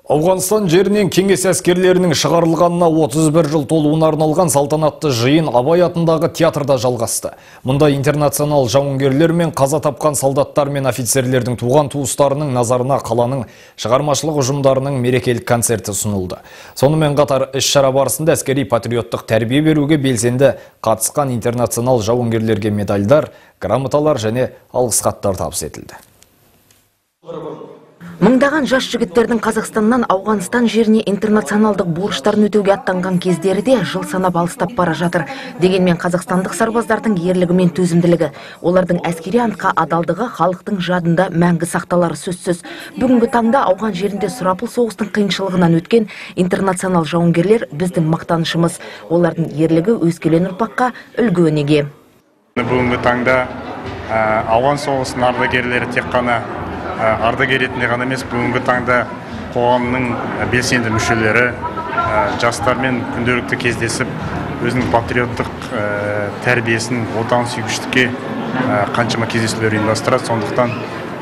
Ауғанстан жерінен кеңес әскерлерінің шығарылғанына 31 жыл толуына арналған салтанатты жиын Абай атындағы театрда жалғасты. Мұнда интернационал жауынгерлер мен қаза тапқан солдаттар мен офицерлердің туған туыстарының назарына қаланың шығармашылық ұжымдарының мерекелік концерті ұсынылды. Сонымен қатар іс-шара барысында әскери патриоттық тәрбие беруге белсенді қатысқан интернационал жауынгерлерге медальдар, грамоталар және алғыс хаттар табыс етілді. Мыңдаған жас жігіттердің Қазақстаннан Ауғанстан жеріне интернационалдық борыштарын өтеуге аттанған кездері де жыл санап алыстап бара жатыр. Дегенмен қазақстандық сарбаздардың ерлігі мен төзімділігі, олардың әскери антқа адалдығы халықтың жадында мәңгі сақталары сөзсіз. Бүгінгі таңда Ауған жерінде сұрапыл соғыстың қиыншылығынан өткен интернационал жауынгерлер біздің мақтанышымыз. Олардың ерлігі өскелең ұрпаққа үлгі өнеге. Бүгінгі таңда Ауған соғысының ардагерлері тек қана ардагер ретінде ғана емес, бүгінгі таңда қоғамның белсенді мүшелері жастармен күнделікті кездесіп, өзінің патриоттық тәрбиесін, отан сүйгіштікке қаншама кездесулер ұйымдастырады. Сондықтан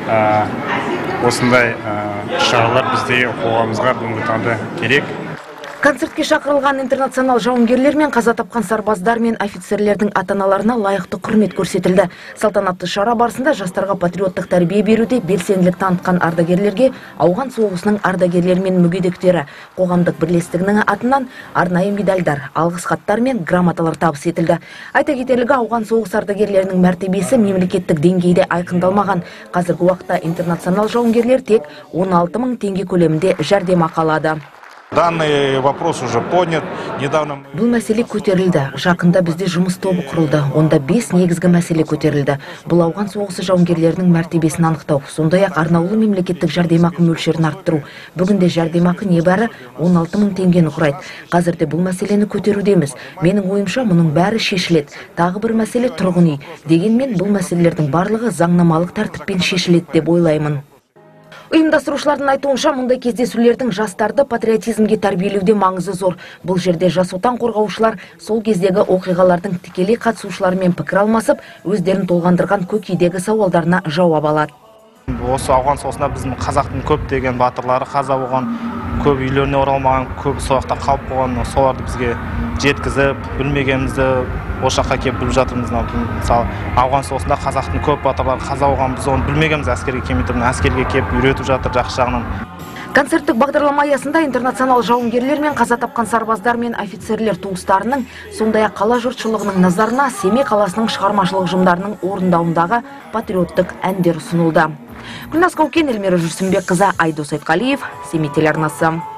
осындай шаралар бізде қоғамымызға бүгінгі таңда керек. Концертке шақырылған интернационал жауынгерлер мен қаза тапқан сарбаздар мен офицерлердің ата-аналарына лайықты құрмет көрсетілді. Салтанатты шара барысында жастарға патриоттық тәрбие беруде белсенділік танытқан ардагерлерге Ауған соғысының ардагерлері мен мүгедектері қоғамдық бірлестігінің атынан арнайы медальдар, алғыс хаттар мен грамоталар табыс етілді. Айта кетерлігі, Ауған соғыс ардагерлерінің мәртебесі мемлекеттік деңгейде айқындалмаған. Қазіргі уақытта интернационал жауынгерлер тек 16 000 теңге көлемінде жәрдемақы алады. Данный вопрос уже поднят. Недавно Бұл мәселе көтерілді. Жақында бізде жұмыс тобы құрылды. Онда 5 негізгі мәселе көтерілді. Бұл Ауған соғысы жауынгерлерінің мәртебесін анықтау, сондай-ақ арнаулы мемлекеттік жәрдемақы мөлшерін арттыру. Бүгінде жәрдемақы небәрі 16 000 теңгені құрайды. Қазірде бұл мәселені көтерудеміз. Менің ойымша, мұның бәрі шешіледі. Тағы бір мәселе тұрғын үй. Дегенмен бұл мәселелердің барлығы заңнамалық тәртіппен шешіледі деп ойлаймын. Ұйымдастырушылардың айтуынша, мұндай кездесулердің жастарды патриотизмге тәрбиелеуде маңызы зор. Бұл жерде жас отан қорғаушылар сол кездегі оқиғалардың тікелей қатысушыларымен пікір алмасып, өздерін толғандырған көкейдегі сауалдарына жауап алады. Осы Ауған соғысында біздің қазақтың көптеген батырлары қаза болған, көп үйлеріне оралмаған, көп соғыста қалып қойған, соларды бізге жеткізіп, білмегенімізді осы жаққа келіп біліп жатырмыз. Мысалы, Ауған соғысында қазақтың көп батырлары қаза болған, біз оны білмегенбіз, әскерге келмей тұрмыз, әскерге келіп үйретіп жатыр жақсы жағынан. Концерттік бағдарлама аясында интернационал жауынгерлер мен қаза тапқан сарбаздар мен офицерлер туыстарының, сондай-ақ қала жұртшылығының назарына Семей қаласының шығармашылық ұжымдарының орындауындағы патриоттық әндер ұсынылды. Гүлназ Каукен, Эльмира Жүрсінбекқызы, Айдос Айтқалиев, Семей телеарнасы.